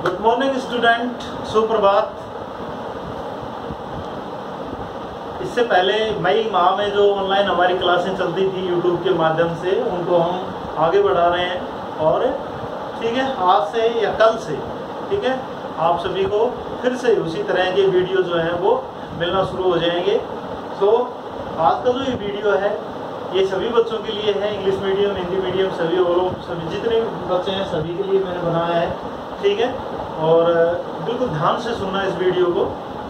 Good morning student, सुप्रभात। इससे पहले मई माह में जो ऑनलाइन हमारी क्लासें चलती थी यूट्यूब के माध्यम से, उनको हम आगे बढ़ा रहे हैं। और ठीक है, आज से या कल से ठीक है आप सभी को फिर से उसी तरह के वीडियो जो हैं वो मिलना शुरू हो जाएंगे। तो आज का जो ये वीडियो है ये सभी बच्चों के लिए है, इंग्लिश मीडियम, हिंदी मीडियम, सभी जितने बच्चे हैं सभी के लिए मैंने बनाया है। ठीक है, और बिल्कुल ध्यान से सुनना इस वीडियो को।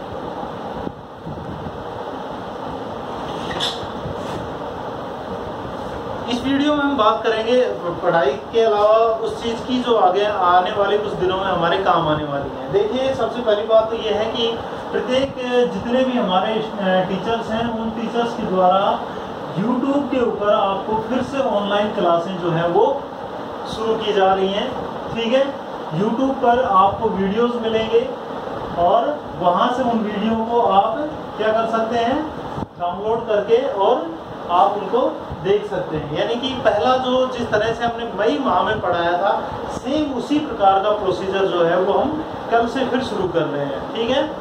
इस वीडियो में हम बात करेंगे पढ़ाई के अलावा उस चीज़ की जो आगे आने वाले कुछ दिनों में हमारे काम आने वाली है। देखिए, सबसे पहली बात तो ये है कि प्रत्येक जितने भी हमारे टीचर्स हैं उन टीचर्स के द्वारा YouTube के ऊपर आपको फिर से ऑनलाइन क्लासें जो है वो शुरू की जा रही हैं। ठीक है, YouTube पर आपको वीडियोस मिलेंगे और वहां से उन वीडियो को आप क्या कर सकते हैं, डाउनलोड करके और आप उनको देख सकते हैं। यानी कि पहला जो जिस तरह से हमने मई माह में पढ़ाया था, सेम उसी प्रकार का प्रोसीजर जो है वो हम कल से फिर शुरू कर रहे हैं। ठीक है,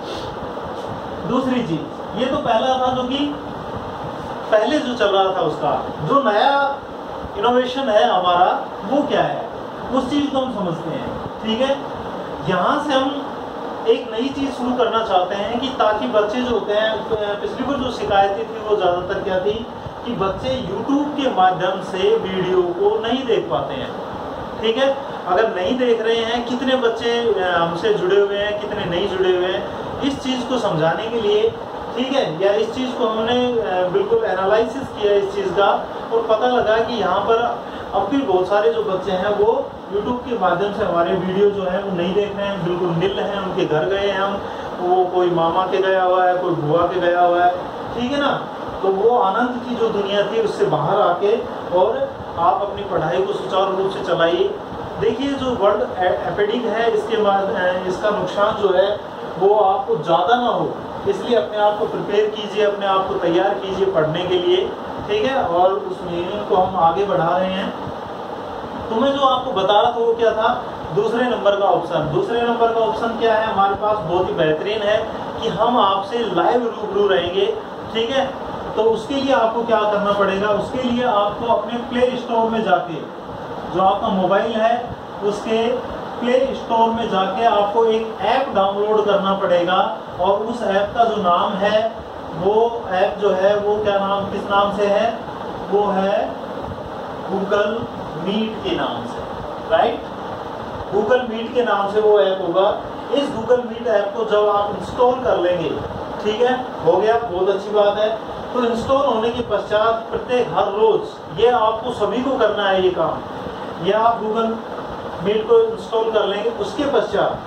दूसरी चीज, ये तो पहला था जो कि पहले जो चल रहा था, उसका जो नया इनोवेशन है हमारा वो क्या है, उस चीज को हम समझते हैं। ठीक है, यहाँ से हम एक नई चीज शुरू करना चाहते हैं कि ताकि बच्चे जो होते हैं, पिछली बार जो शिकायतें थी वो ज्यादातर क्या थी कि बच्चे YouTube के माध्यम से वीडियो को नहीं देख पाते हैं। ठीक है, अगर नहीं देख रहे हैं, कितने बच्चे हमसे जुड़े हुए हैं, कितने नहीं जुड़े हुए हैं, इस चीज को समझाने के लिए, ठीक है, या इस चीज को हमने बिल्कुल एनालिसिस किया इस चीज का, और पता लगा कि यहाँ पर अब भी बहुत सारे जो बच्चे हैं वो YouTube के माध्यम से हमारे वीडियो जो है वो नहीं देख रहे हैं, बिल्कुल निल हैं। उनके घर गए हैं हम, वो कोई मामा के गया हुआ है, कोई बुआ के गया हुआ है, ठीक है ना। तो वो आनंद की जो दुनिया थी उससे बाहर आके और आप अपनी पढ़ाई को सुचारू रूप से चलाइए। देखिए, जो वर्ल्ड एपिडेमिक है इसका नुकसान जो है वो आपको ज़्यादा ना हो, इसलिए अपने आप को प्रिपेयर कीजिए, अपने आप को तैयार कीजिए पढ़ने के लिए। ठीक है, और उस मीनिंग को हम आगे बढ़ा रहे हैं। तो मैं जो आपको बता रहा था वो क्या था, दूसरे नंबर का ऑप्शन। दूसरे नंबर का ऑप्शन क्या है हमारे पास, बहुत ही बेहतरीन है कि हम आपसे लाइव रूबरू रहेंगे। ठीक है, तो उसके लिए आपको क्या करना पड़ेगा, उसके लिए आपको अपने प्ले स्टोर में जाके, जो आपका मोबाइल है उसके प्ले स्टोर में जाके आपको एक ऐप डाउनलोड करना पड़ेगा। और उस ऐप का जो नाम है, वो ऐप जो है वो किस नाम से है, वो है गूगल मीट के नाम से। राइट, गूगल मीट के नाम से वो ऐप होगा। इस गूगल मीट ऐप को जब आप इंस्टॉल कर लेंगे, ठीक है, हो गया, बहुत अच्छी बात है। तो इंस्टॉल होने के पश्चात प्रत्येक हर रोज ये आपको सभी को करना है ये काम। ये आप गूगल मीट को इंस्टॉल कर लेंगे, उसके पश्चात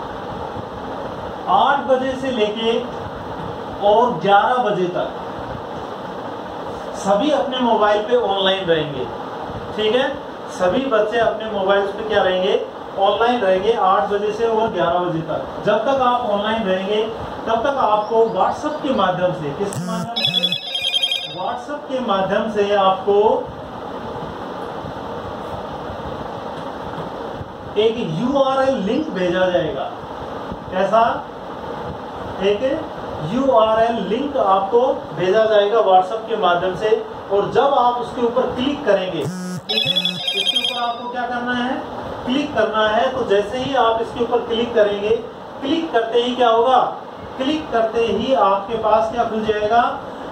8 बजे से लेके और 11 बजे तक सभी अपने मोबाइल पे ऑनलाइन रहेंगे। ठीक है, सभी बच्चे अपने मोबाइल पे क्या रहेंगे, ऑनलाइन रहेंगे 8 बजे से और 11 बजे तक। जब तक आप ऑनलाइन रहेंगे तब तक आपको व्हाट्सएप के माध्यम से, किस माध्यम से, व्हाट्सएप के माध्यम से आपको एक URL लिंक भेजा जाएगा। कैसा, एक URL लिंक आपको भेजा जाएगा व्हाट्सएप के माध्यम से। और जब आप उसके ऊपर क्लिक करेंगे, ठीक है, इसके ऊपर आपको क्या करना है, क्लिक करना है। तो जैसे ही आप इसके ऊपर क्लिक करेंगे, क्लिक करते ही क्या होगा, क्लिक करते ही आपके पास क्या खुल जाएगा,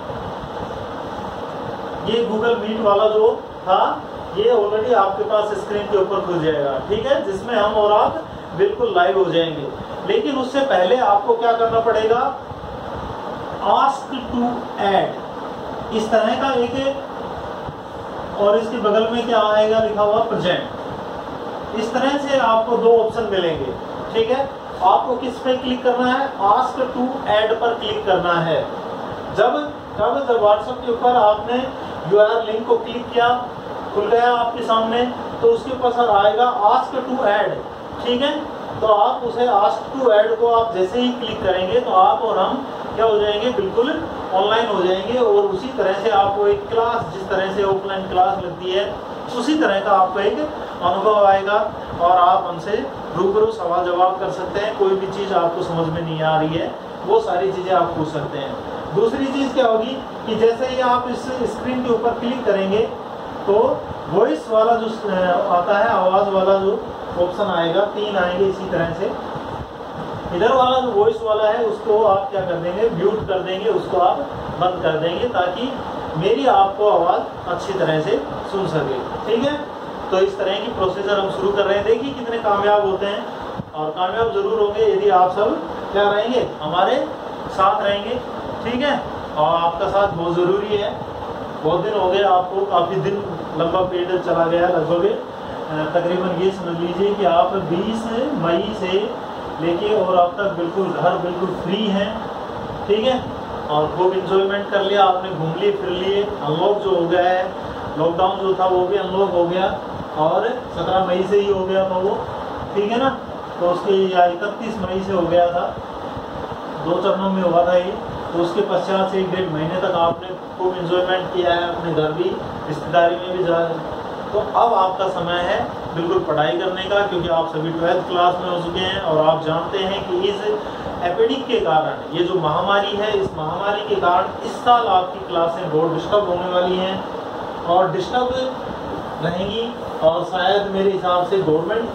ये गूगल मीट वाला जो था ये ऑलरेडी आपके पास स्क्रीन के ऊपर खुल जाएगा। ठीक है, जिसमें हम और आप बिल्कुल लाइव हो जाएंगे। लेकिन उससे पहले आपको क्या करना पड़ेगा, आस्क टू ऐड, इस तरह का एक, और इसके बगल में क्या आएगा लिखा हुआ, प्रेजेंट। इस तरह से आपको 2 ऑप्शन मिलेंगे। ठीक है, आपको किस पे क्लिक करना है, आस्क टू ऐड पर क्लिक करना है। जब व्हाट्सएप के ऊपर आपने URL लिंक को क्लिक किया, खुल गया आपके सामने, तो उसके ऊपर सर आएगा आस्क टू ऐड। ठीक है, तो आप उसे आस्क टू ऐड को आप जैसे ही क्लिक करेंगे तो आप और हम क्या हो जाएंगे, बिल्कुल ऑनलाइन हो जाएंगे। और उसी तरह से आपको एक क्लास, जिस तरह से ऑफलाइन क्लास लगती है उसी तरह का आपको एक अनुभव आएगा और आप हमसे रूबरू सवाल जवाब कर सकते हैं। कोई भी चीज़ आपको समझ में नहीं आ रही है वो सारी चीज़ें आप पूछ सकते हैं। दूसरी चीज़ क्या होगी कि जैसे ही आप इस स्क्रीन के ऊपर क्लिक करेंगे तो वॉइस वाला जो आता है, आवाज़ वाला जो ऑप्शन आएगा, 3 आएंगे इसी तरह से। इधर वाला जो वॉइस वाला है उसको आप क्या कर देंगे, म्यूट कर देंगे, उसको आप बंद कर देंगे ताकि मेरी आपको आवाज़ अच्छी तरह से सुन सके। ठीक है, तो इस तरह की प्रोसीजर हम शुरू कर रहे हैं। देखिए कितने कामयाब होते हैं, और कामयाब ज़रूर होंगे यदि आप सब क्या रहेंगे, हमारे साथ रहेंगे। ठीक है, और आपका साथ बहुत ज़रूरी है। बहुत दिन हो गए आपको, काफ़ी दिन लंबा पीरियड चला गया, लगभग तकरीबन ये समझ लीजिए कि आप 20 मई से लेके और अब तक बिल्कुल घर बिल्कुल फ्री हैं। ठीक है, और खूब इंजॉयमेंट कर लिया आपने, घूम लिए फिर लिए। अनलॉक जो हो गया है, लॉकडाउन जो था वो भी अनलॉक हो गया और 17 मई से ही हो गया था वो। ठीक है ना, तो उसके या 31 मई से हो गया था, 2 चरणों में हुआ था ये। तो उसके पश्चात से 1-1.5 महीने तक आपने खूब इंजॉयमेंट किया है, अपने घर भी, रिश्तेदारी में भी जा। तो अब आपका समय है बिल्कुल पढ़ाई करने का, क्योंकि आप सभी 12th क्लास में हो चुके हैं और आप जानते हैं कि इस एपिडेमिक के कारण, ये जो महामारी है, इस महामारी के कारण इस साल आपकी क्लासें बहुत डिस्टर्ब होने वाली हैं और डिस्टर्ब रहेंगी। और शायद मेरे हिसाब से गवर्नमेंट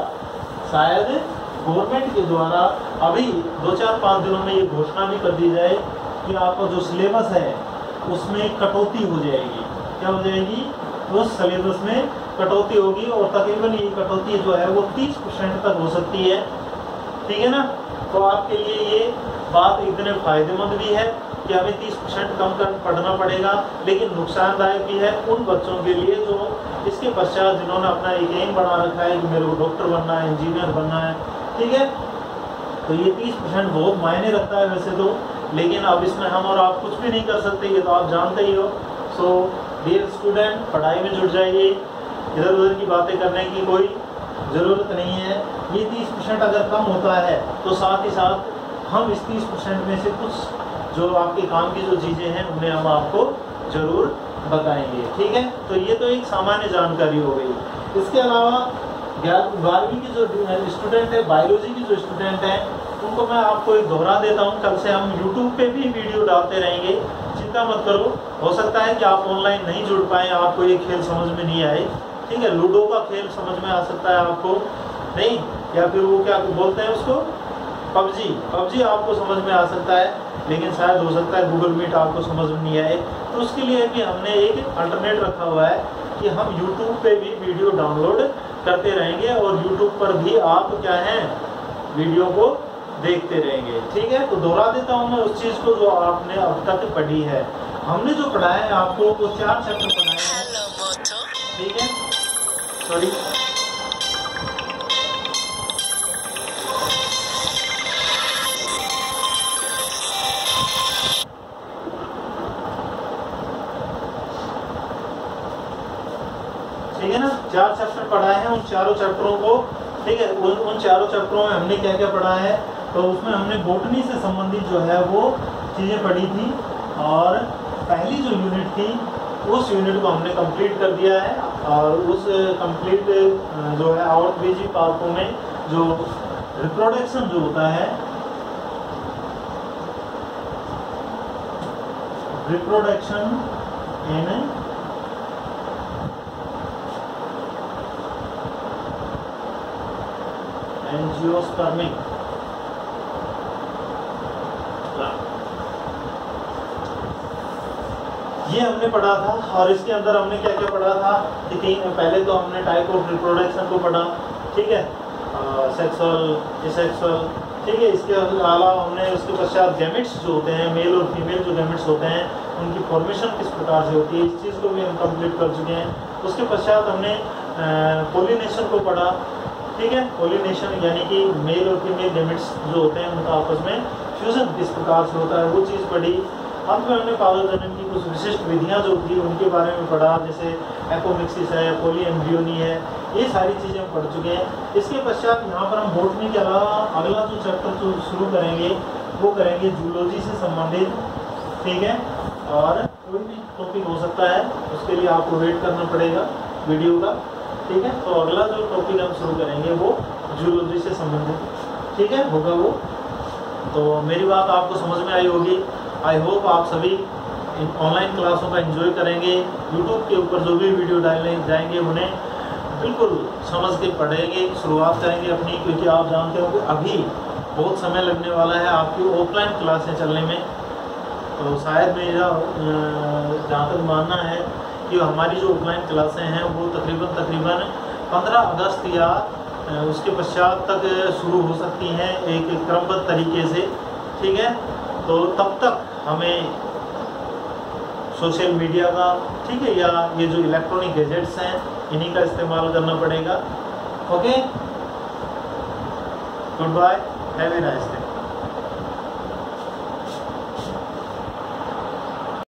के द्वारा अभी 2-4-5 दिनों में ये घोषणा भी कर दी जाए कि आपका जो सिलेबस है उसमें कटौती हो जाएगी। क्या हो जाएगी? उस सिलेबस में कटौती होगी और तकरीबन ये कटौती जो है वो 30% तक हो सकती है। ठीक है ना, तो आपके लिए ये बात इतने फ़ायदेमंद भी है कि हमें 30% कम कर पढ़ना पड़ेगा, लेकिन नुकसानदायक भी है उन बच्चों के लिए जो इसके पश्चात जिन्होंने अपना एक एम बना रखा है कि मेरे को डॉक्टर बनना है, इंजीनियर बनना है। ठीक है, तो ये 30% बहुत मायने रखता है वैसे तो, लेकिन अब इसमें हम और आप कुछ भी नहीं कर सकते, ये तो आप जानते ही हो। सो डियर स्टूडेंट, पढ़ाई में जुट जाइए, इधर उधर की बातें करने की कोई ज़रूरत नहीं है। ये 30% अगर कम होता है तो साथ ही साथ हम इस 30% में से कुछ जो आपके काम की जो चीज़ें हैं उन्हें हम आपको ज़रूर बताएंगे। ठीक है, तो ये तो एक सामान्य जानकारी हो गई। इसके अलावा 12वीं की जो स्टूडेंट है, बायोलॉजी की जो स्टूडेंट है, उनको मैं आपको एक दोहरा देता हूँ। कल से हम यूट्यूब पे भी वीडियो डालते रहेंगे, चिंता मत करो। हो सकता है कि आप ऑनलाइन नहीं जुड़ पाएँ, आपको ये खेल समझ में नहीं आए। ठीक है, लूडो का खेल समझ में आ सकता है आपको नहीं, या फिर वो क्या बोलते हैं उसको, पबजी आपको समझ में आ सकता है, लेकिन शायद हो सकता है गूगल मीट आपको समझ में नहीं आए। तो उसके लिए भी हमने एक अल्टरनेट रखा हुआ है कि हम यूट्यूब पे भी वीडियो डाउनलोड करते रहेंगे और यूट्यूब पर भी आप क्या हैं, वीडियो को देखते रहेंगे। ठीक है, तो दोहरा देता हूँ मैं उस चीज़ को जो आपने अब तक पढ़ी है। हमने जो पढ़ाया है आपको वो 4 चैप्टर पढ़ाए हैं। ठीक है, सॉरी, ठीक है ना, 4 चैप्टर पढ़ाए हैं। उन चारों चैप्टरों को, ठीक है, उन चारों चैप्टरों में हमने क्या क्या पढ़ा है, तो उसमें हमने बॉटनी से संबंधित जो है वो चीज़ें पढ़ी थी और पहली जो यूनिट थी उस यूनिट को हमने कंप्लीट कर दिया है। और उस कंप्लीट जो है और बीजी पार्कों में जो रिप्रोडक्शन जो होता है, रिप्रोडक्शन इन एंजियोस्पर्मिक ये हमने पढ़ा था। और इसके अंदर हमने क्या क्या पढ़ा था कि पहले तो हमने टाइप ऑफ रिप्रोडक्शन को पढ़ा, ठीक है, सेक्सुअल, एसेक्सुअल, ठीक है। इसके अलावा हमने उसके पश्चात गैमेट्स जो होते हैं, मेल और फीमेल जो गैमेट्स होते हैं उनकी फॉर्मेशन किस प्रकार से होती है, इस चीज़ को भी हम कंप्लीट कर चुके हैं। उसके पश्चात हमने पोलिनेशन को पढ़ा, ठीक है। पोलिनेशन यानी कि मेल और फीमेल गैमेट्स जो होते हैं उनका आपस में फ्यूजन किस प्रकार से होता है, वो चीज़ पढ़ी। अंत में हमने पादोजनन की कुछ विशिष्ट विधियां जो थी उनके बारे में पढ़ा, जैसे एपोमिक्सिस है, पॉलीएम्ब्रियोनी है, ये सारी चीज़ें हम पढ़ चुके हैं। इसके पश्चात यहाँ पर हम बॉटनी के अलावा अगला जो चैप्टर जो शुरू करेंगे वो करेंगे जूलॉजी से संबंधित, ठीक है। और कोई भी टॉपिक हो सकता है, उसके लिए आपको वेट करना पड़ेगा। वीडियो का, ठीक है। तो अगला जो टॉपिक हम शुरू करेंगे वो जूलॉजी से संबंधित, ठीक है, होगा वो। तो मेरी बात आपको समझ में आई होगी। आई होप आप सभी ऑनलाइन क्लासों का एंजॉय करेंगे। यूट्यूब के ऊपर जो भी वीडियो डालने जाएंगे उन्हें बिल्कुल समझ के पढ़ेंगे, शुरुआत करेंगे अपनी, क्योंकि आप जानते हो कि अभी बहुत समय लगने वाला है आपकी ऑफलाइन क्लासें चलने में। तो शायद मेरा जहाँ तक मानना है कि हमारी जो ऑफलाइन क्लासें हैं वो तकरीबन 15 अगस्त या उसके पश्चात तक शुरू हो सकती हैं एक क्रमबद्ध तरीके से, ठीक है। तो तब तक हमें सोशल मीडिया का, ठीक है, या ये जो इलेक्ट्रॉनिक गैजेट्स हैं इन्हीं का इस्तेमाल करना पड़ेगा। Okay, good bye, have a nice day.